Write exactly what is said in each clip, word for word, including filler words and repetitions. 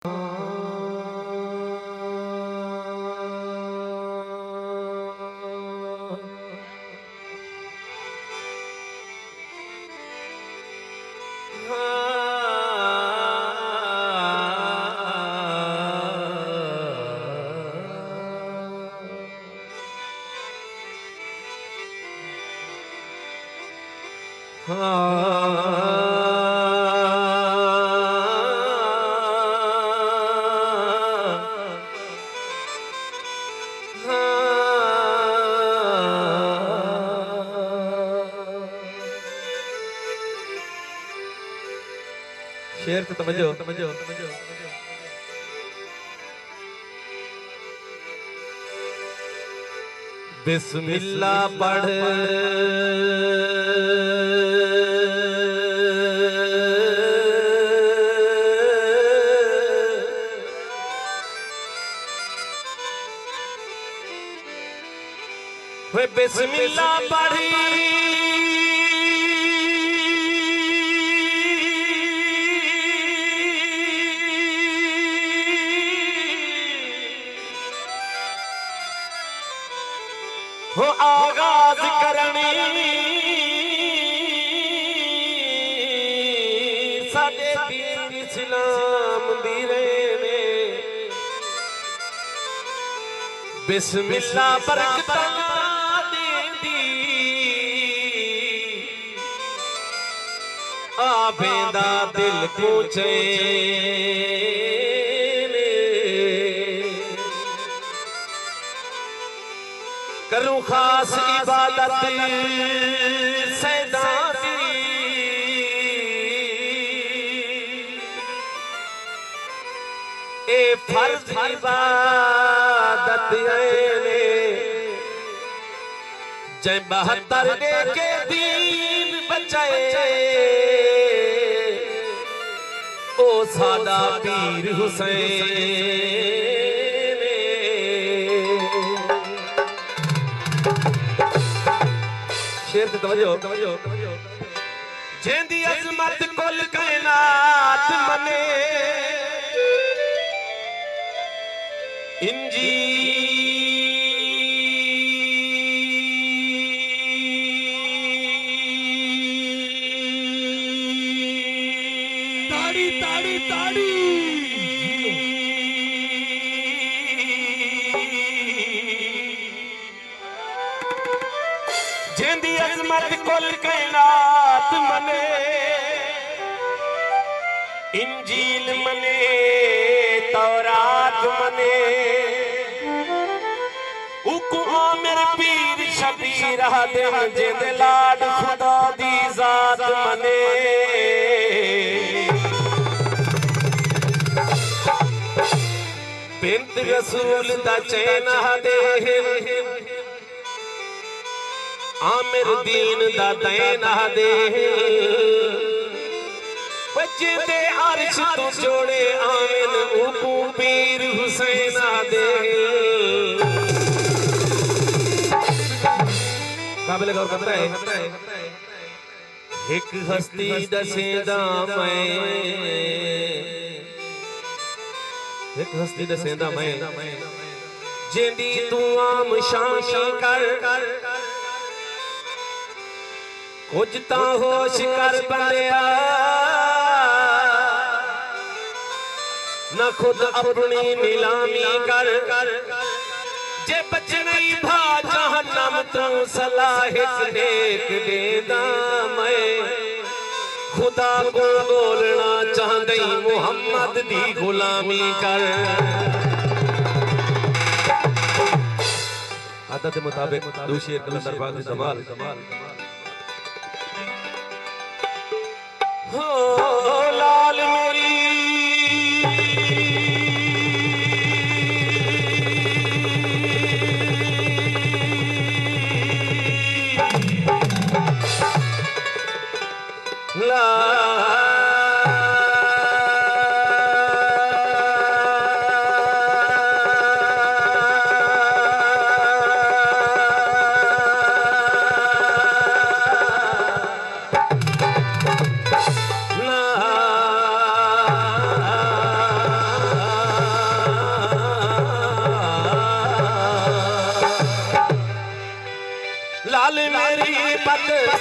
शेर तो तवज्जो तवज्जो तवज्जो बिस्मिल्लाह पढ़ वे बिस्मिल्लाह पढ़ी हो आगाज करनी साडे दीन इस्लाम दी ने बिस्मिल्लाह बरकत देंदी आवेंदा दिल पूछे करूं खास इबादत सैदा दी ए फर्ज इबादत ने जय बहत्तर दे के दीन बचाए ओ सादा पीर हुसैन शेर से तवज्जो तवज्जो जेंदी अजमत कुल कायनात मने इंजी ताड़ी ताड़ी ताड़ी जेंदी अजमत कुल कायनात मने इंजील मने तौरात मने उकु आमिर पीर शबीर दे जेंदे लाड खुदा दी जात मने बिंत रसूल दा चैन दे आमिर दीन दा दैन दे बच्चे दे अर्श तो जोड़े आमिन उकू पीर हुसैन दे काबिल गौर करता है एक हस्ती दसेंदा मैं एक हस्ती दसेंदा मैं जेंदी तू आम शामी कर कुछ ता होश कर बंदिया न खुद अपनी नीलामी कर जे बच नहीं भा जहन्नम तो सलाह नेक देदा मैं खुदा को बोलना चाहते मुहम्मद दी गुलामी कर आदत के मुताबिक दूसरे कलंदर बाग जमाल हो लाल मेरी ला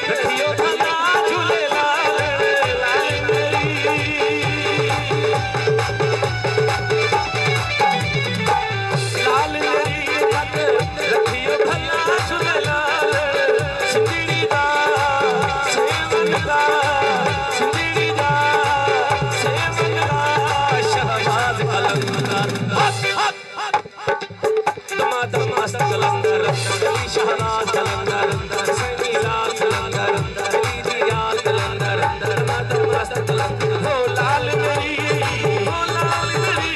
रखियो भला झूले लाल लाल मेरी लाल मेरी पग रखियो भला झूले लाल सिंदड़ी दा सेवन दा सिंदड़ी दा सेवन दा शहबाज कलंदर दमादम मस्त कलंदर अली शहबाज कलंदर सैनी लाल कलंदर अली दिया कलंदर दमादम मस्त कलंदर हो लाल मेरी हो लाल मेरी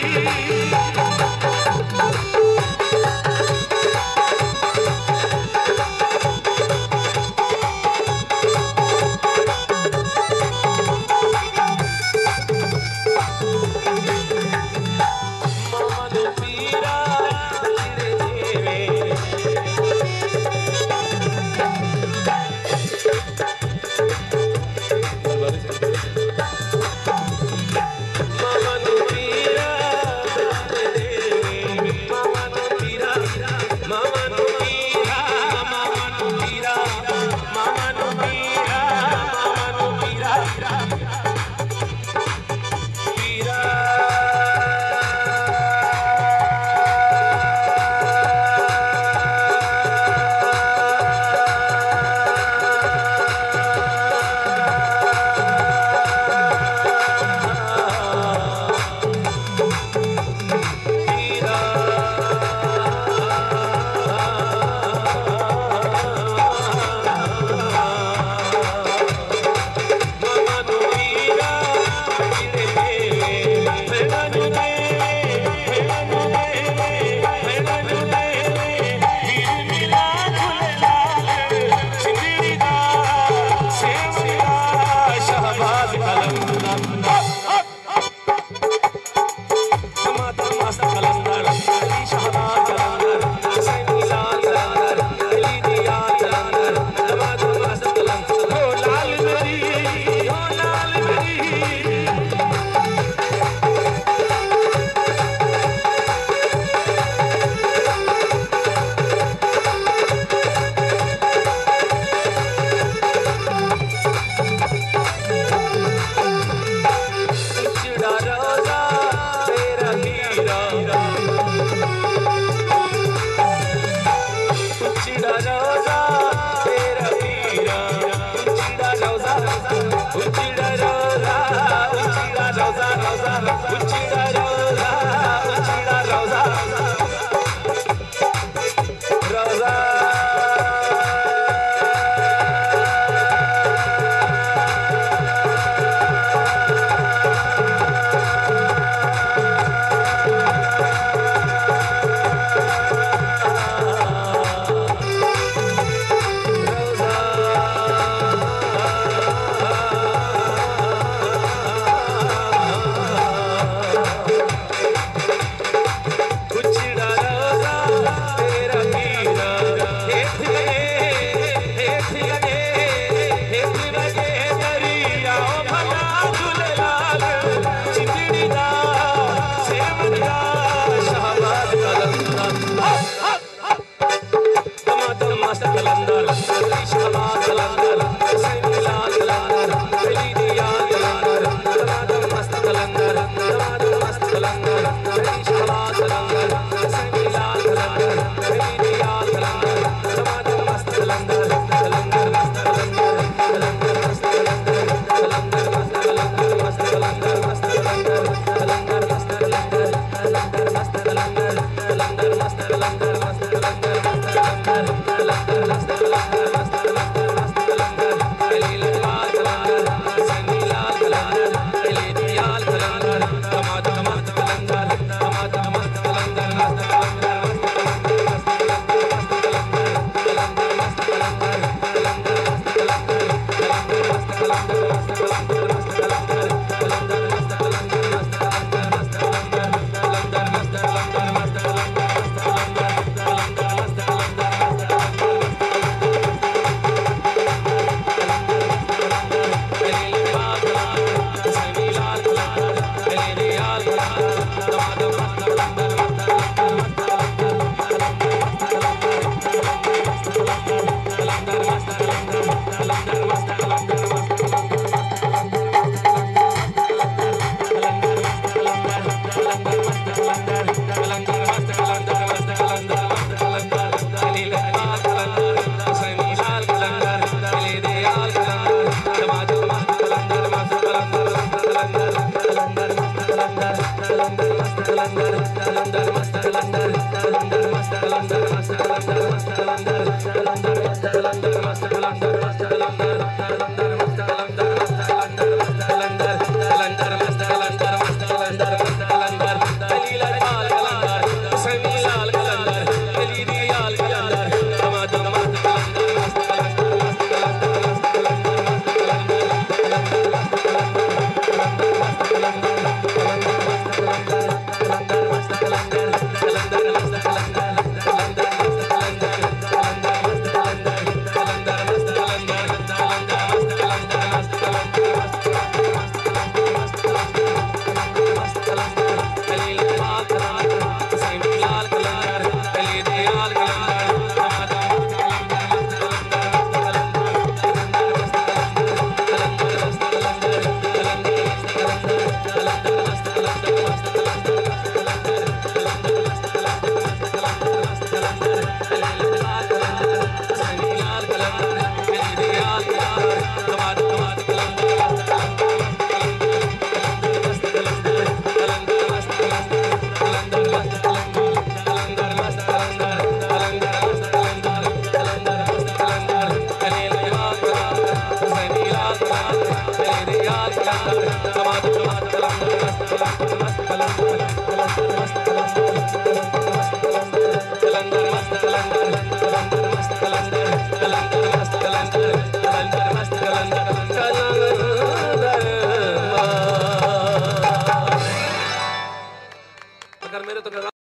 अगर मेरे तो